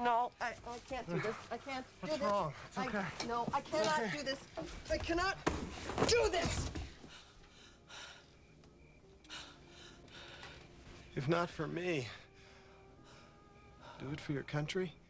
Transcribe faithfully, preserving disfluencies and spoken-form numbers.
No, I, I can't do this. I can't do What's this. What's wrong? It's okay. I, no, I cannot okay. do this. I cannot do this! If not for me, do it for your country?